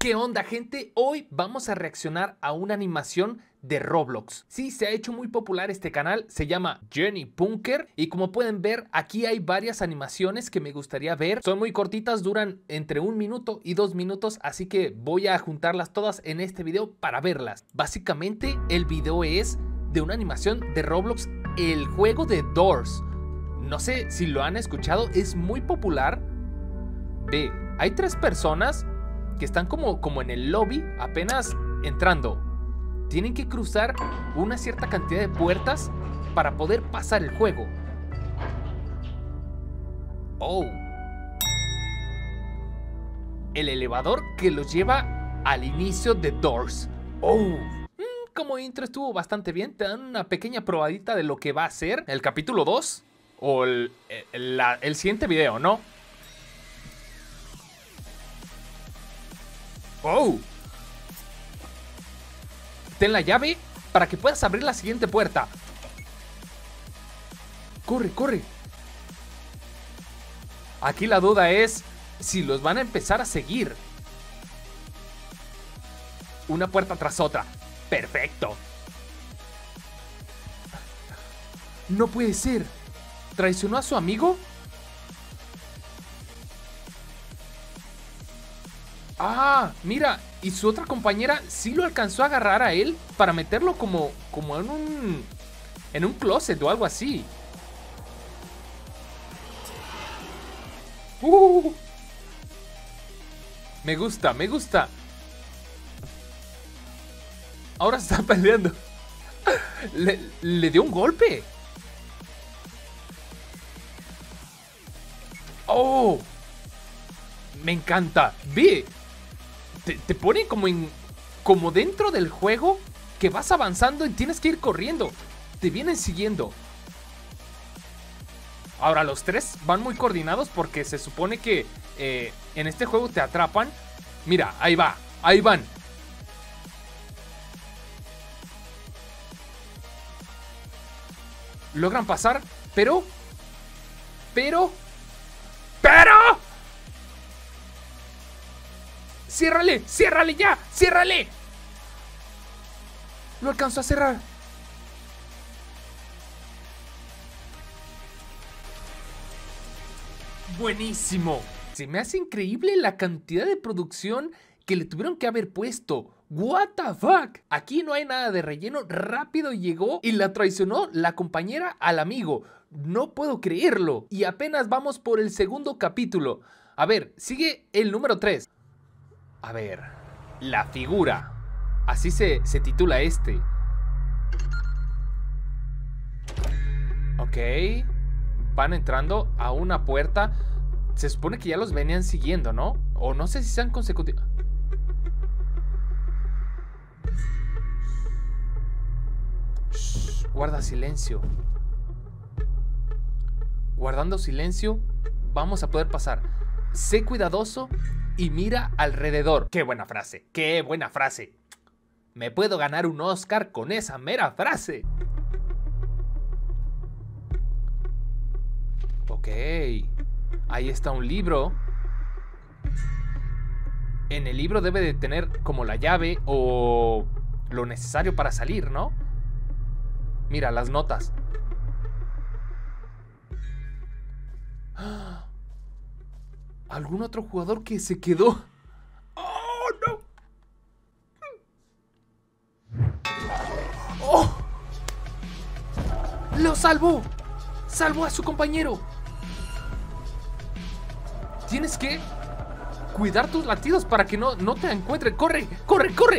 ¿Qué onda, gente? Hoy vamos a reaccionar a una animación de Roblox. Sí, se ha hecho muy popular este canal, se llama Jenny Punker y como pueden ver, aquí hay varias animaciones que me gustaría ver. Son muy cortitas, duran entre 1 minuto y 2 minutos, así que voy a juntarlas todas en este video para verlas. Básicamente, el video es de una animación de Roblox, el juego de Doors. No sé si lo han escuchado, es muy popular. Ve, hay 3 personas que están como en el lobby, apenas entrando. Tienen que cruzar una cierta cantidad de puertas para poder pasar el juego. Oh. El elevador que los lleva al inicio de Doors. Oh. Como intro estuvo bastante bien. Te dan una pequeña probadita de lo que va a ser el capítulo 2 o el siguiente video, ¿no? Oh. Ten la llave para que puedas abrir la siguiente puerta. Corre, corre. Aquí la duda es si los van a empezar a seguir. Una puerta tras otra. Perfecto. No puede ser. ¿Traicionó a su amigo? Ah, mira, y su otra compañera sí lo alcanzó a agarrar a él para meterlo como en un closet o algo así. Me gusta, me gusta. Ahora se está peleando. Le dio un golpe. Oh, me encanta. Ve. Te pone como dentro del juego que vas avanzando y tienes que ir corriendo. Te vienen siguiendo. Ahora los 3 van muy coordinados porque se supone que en este juego te atrapan. Mira, ahí va, ahí van. Logran pasar, pero... ¡Ciérrale! ¡Ciérrale ya! ¡Ciérrale! Lo alcanzó a cerrar. Buenísimo. Se me hace increíble la cantidad de producción que le tuvieron que haber puesto. What the fuck. Aquí no hay nada de relleno. Rápido llegó y la traicionó la compañera al amigo. No puedo creerlo. Y apenas vamos por el segundo capítulo. A ver, sigue el número 3. A ver, la figura. Así se titula este. Ok. Van entrando a una puerta. Se supone que ya los venían siguiendo, ¿no? O no sé si sean consecutivos. Guarda silencio. Guardando silencio, vamos a poder pasar. Sé cuidadoso y mira alrededor. ¡Qué buena frase! ¡Qué buena frase! Me puedo ganar un Oscar con esa mera frase. Ok. Ahí está un libro. En el libro debe de tener como la llave o lo necesario para salir, ¿no? Mira, las notas. ¿Algún otro jugador que se quedó? ¡Oh, no! ¡Oh! ¡Lo salvó! ¡Salvó a su compañero! Tienes que cuidar tus latidos para que no te encuentren. ¡Corre! ¡Corre! ¡Corre!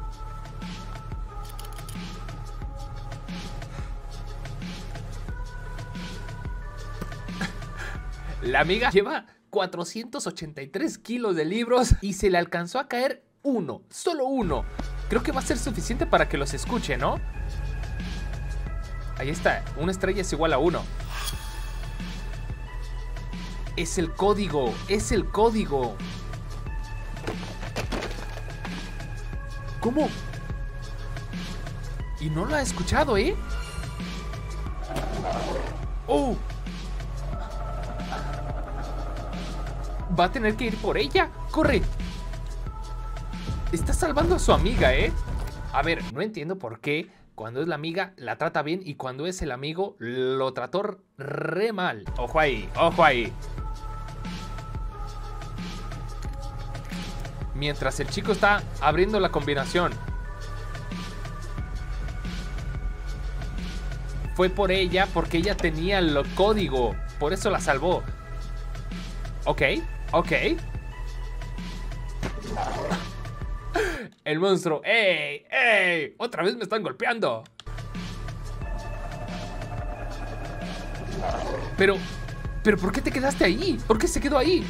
La amiga lleva 483 kilos de libros y se le alcanzó a caer uno, solo uno. Creo que va a ser suficiente para que los escuche, ¿no? Ahí está, una estrella es igual a 1. Es el código, es el código. ¿Cómo? Y no lo ha escuchado, ¿eh? ¡Oh! Va a tener que ir por ella. ¡Corre! Está salvando a su amiga, ¿eh? A ver, no entiendo por qué cuando es la amiga la trata bien y cuando es el amigo lo trató re mal. Ojo ahí, ojo ahí. Mientras el chico está abriendo la combinación. Fue por ella porque ella tenía el código. Por eso la salvó. Ok, ok. El monstruo. ¡Ey! ¡Ey! ¡Otra vez me están golpeando! Pero ¿por qué te quedaste ahí? ¿Por qué se quedó ahí?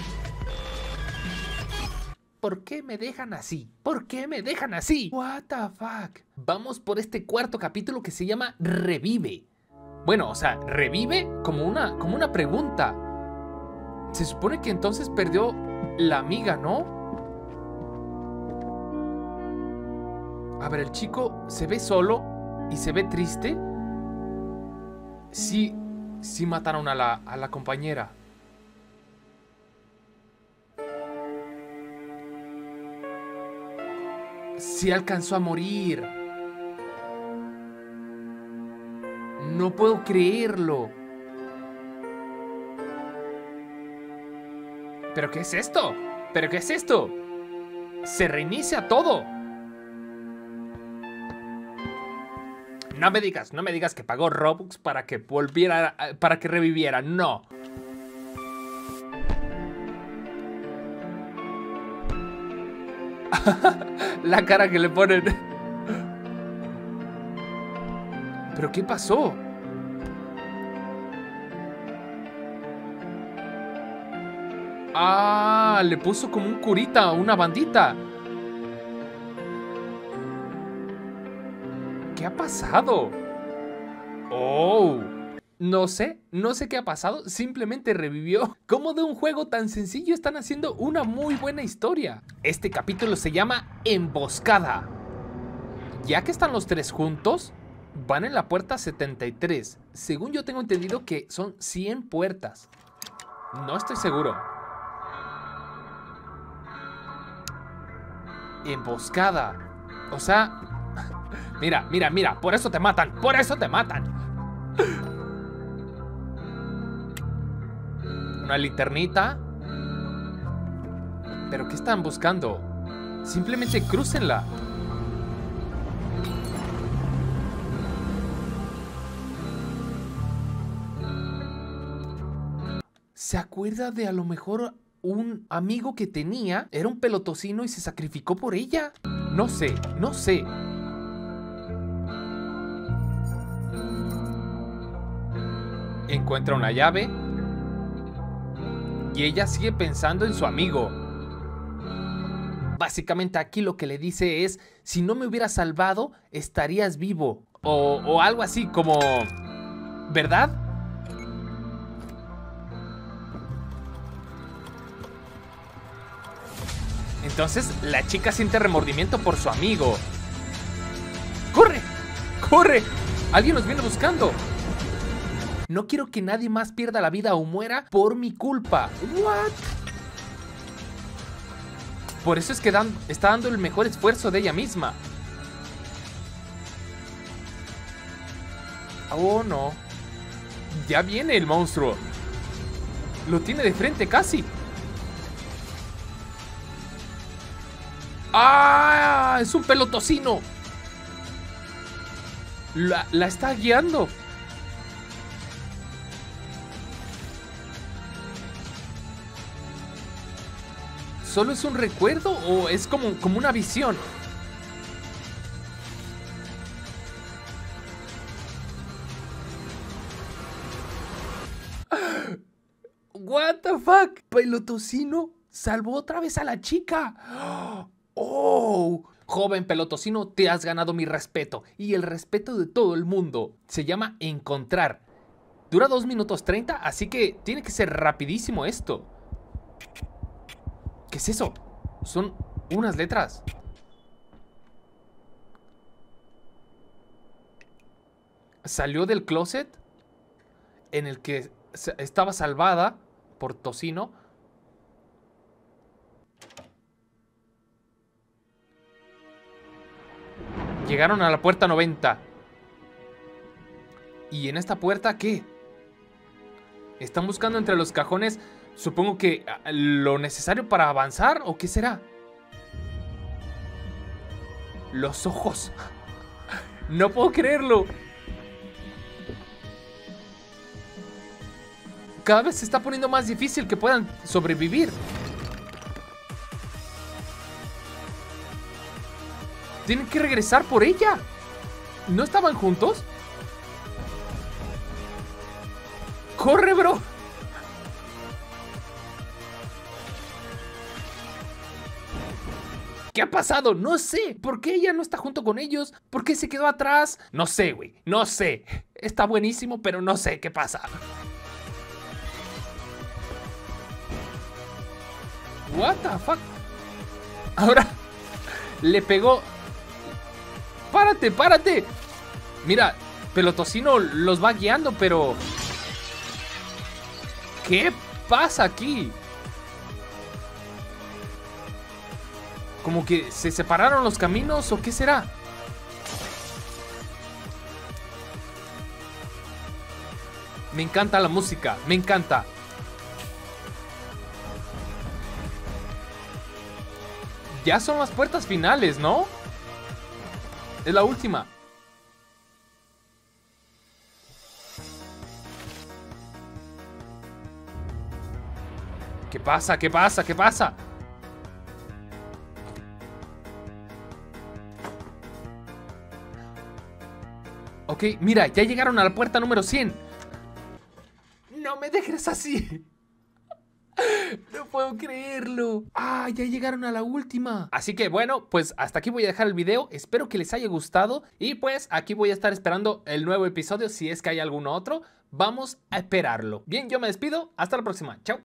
¿Por qué me dejan así? ¿Por qué me dejan así? What the fuck. Vamos por este cuarto capítulo que se llama Revive. Bueno, o sea, revive como una pregunta. Se supone que entonces perdió la amiga, ¿no? A ver, el chico se ve solo y se ve triste. Sí mataron a la compañera. Sí alcanzó a morir. No puedo creerlo. ¿Pero qué es esto? ¿Pero qué es esto? Se reinicia todo. No me digas que pagó Robux para que volviera, para que reviviera. No. La cara que le ponen. ¿Pero qué pasó? Ah, le puso como un curita, una bandita. ¿Qué ha pasado? Oh, no sé qué ha pasado. Simplemente revivió. ¿Cómo de un juego tan sencillo están haciendo una muy buena historia? Este capítulo se llama Emboscada. Ya que están los tres juntos, van en la puerta 73. Según yo tengo entendido que son 100 puertas. No estoy seguro. Emboscada. O sea... Mira, por eso te matan, Una linternita. ¿Pero qué están buscando? Simplemente crúcenla. ¿Se acuerda de a lo mejor un amigo que tenía? Era un pelotocino y se sacrificó por ella. No sé. Encuentra una llave y ella sigue pensando en su amigo. Básicamente aquí lo que le dice es: si no me hubieras salvado, estarías vivo. O algo así como... ¿verdad? Entonces la chica siente remordimiento por su amigo. ¡Corre! ¡Corre! ¡Alguien nos viene buscando! No quiero que nadie más pierda la vida o muera por mi culpa. ¿What? Por eso es que está dando el mejor esfuerzo de ella misma. Oh, no. Ya viene el monstruo. Lo tiene de frente casi. ¡Ah! ¡Es un pelotocino! La está guiando. ¿Solo es un recuerdo o es como una visión? What the fuck? Pelotocino salvó otra vez a la chica. Oh, joven pelotocino, te has ganado mi respeto y el respeto de todo el mundo. Se llama Encontrar. Dura 2 minutos 30, así que tiene que ser rapidísimo esto. ¿Qué es eso? Son unas letras. Salió del closet en el que estaba salvada por tocino. Llegaron a la puerta 90. ¿Y en esta puerta qué? ¿Están buscando entre los cajones, supongo que lo necesario para avanzar? ¿O qué será? Los ojos. No puedo creerlo. Cada vez se está poniendo más difícil que puedan sobrevivir. Tienen que regresar por ella. ¿No estaban juntos? ¡Corre, bro! ¿Qué ha pasado? No sé. ¿Por qué ella no está junto con ellos? ¿Por qué se quedó atrás? No sé, güey. No sé. Está buenísimo, pero no sé qué pasa. What the fuck? Ahora le pegó. ¡Párate, párate! Mira, Pelotocino los va guiando, pero... ¿qué pasa aquí? ¿Como que se separaron los caminos o qué será? Me encanta la música, me encanta. Ya son las puertas finales, ¿no? Es la última. ¿Qué pasa? ¿Qué pasa? ¿Qué pasa? Ok, mira, ya llegaron a la puerta número 100. No me dejes así. No puedo creerlo. Ah, ya llegaron a la última. Así que bueno, pues hasta aquí voy a dejar el video. Espero que les haya gustado. Y pues aquí voy a estar esperando el nuevo episodio. Si es que hay algún otro, vamos a esperarlo. Bien, yo me despido. Hasta la próxima. Chao.